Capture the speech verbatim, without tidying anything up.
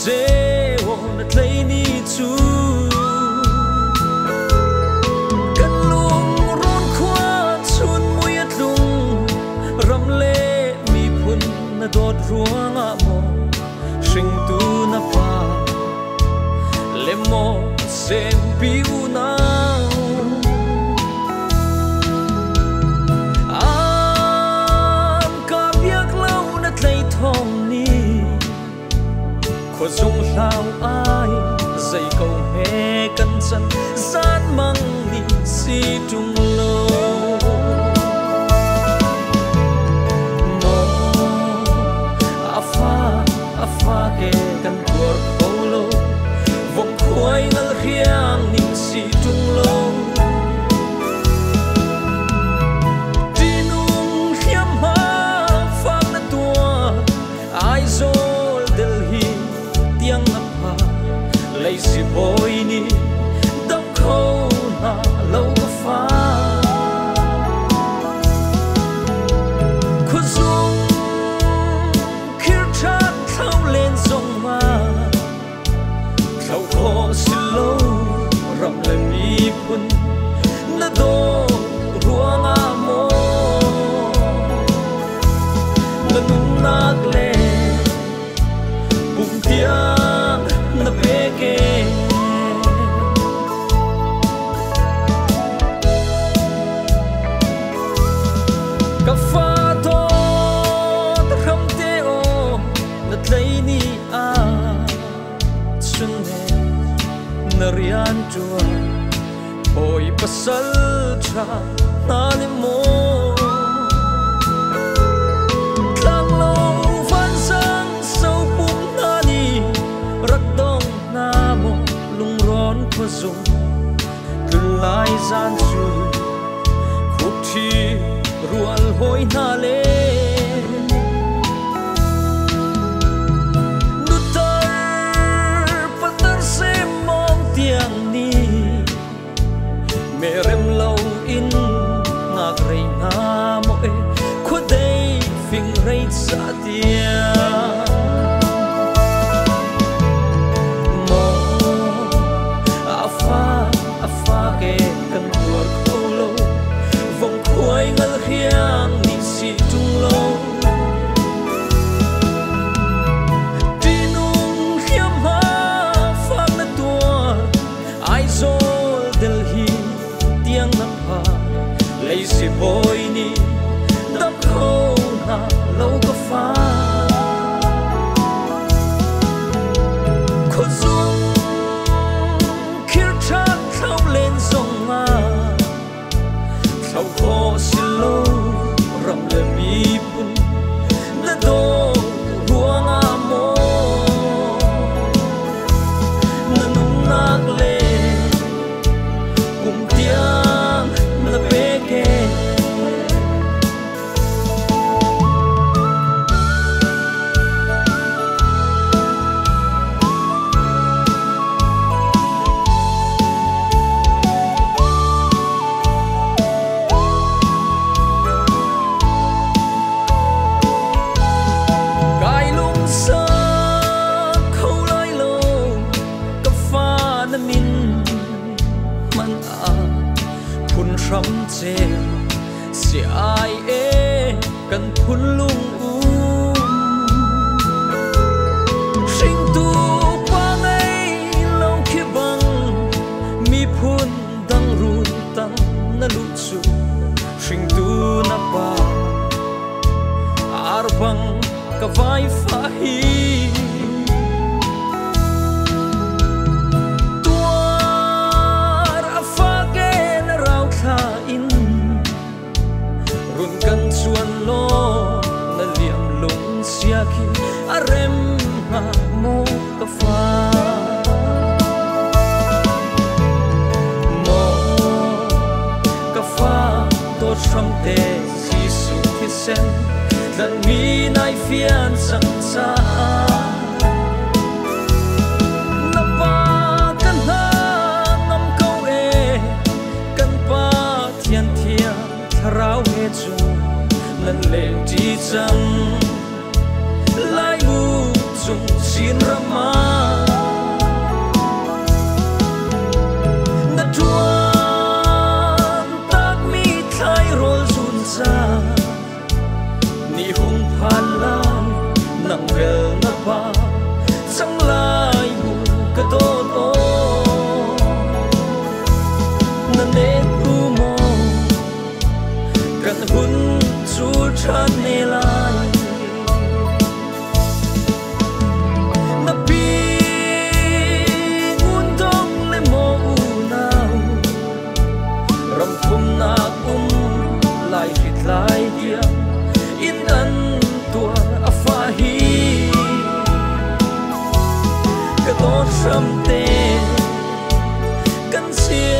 dễ ôn lấy ni chúกันลุงร้อนคว้าชุนมุยลุงรำเล่มีพุ่นนโดดรัวงะโมชิงตูนาปาเลโมเซมปิวนาขอส่งลาวอายใจเขาเฮกันจันสานมังนี่สีจุงโลโมอาฟ้าอาฟ้าเกกันตัวโคโลวงควยงัลเรียงนี่สีจุงโลจีนุ่งเขียมหาฟังนะตัวไอโซlấy sự bồi ni đắp khâu na lâu có phá khô dung khi chát thâu lên sông mà thâu khô xin lâu rầm lại mi phun na đô ruộng à mô na nung nát lệ bụng tia na beke ka fa to ta kham te o na tlai ni a chun ne na rian chua oi pasal cha na le mo tlang lo van sang sau pum na ni rak dong na mo lung ron ko zung kun lai zan chu khúc chi rual hoi na le nu tar patar se mong tiang ni merem lâu in ngak rei na mo e kho dei phing rei sa tia ke kan tuar kholo vong khoi ngal khiang ni si tung lo tinung khiam ha phang na tua ai zol del hi tiang na pha lei si boy ni dap kho na lo ka fa kho zum thâu khô xin lâu rầm le mi phun na đô ruộng à mô na nung nát lệ cùng tiếng na beke rắm chê si ai e cần phun lung u sinh tu pa ngay lâu khi băng mi phun đăng run tăng na lu chu sinh tu na pa ar băng ka vai fa hi kan chuan lo na liam lung sia khi arem ha mo ka fa mo ka fa to sham te si su thi sen dan mi nai fian sang sa na pa kan ha nam ko e kan pa thian thia tharau he chu nan lên chi chăng lai mu chung xin rama na tuan tak mi thai rol sun cha ni hung phan lai nang vel na pa sang lai bu ka to to na ne ru mo kan hun chu chan ne lai na pi ngun dong le mo u nau ram phum na um lai fit lai dia in an tua a fa hi ka to sam te kan sia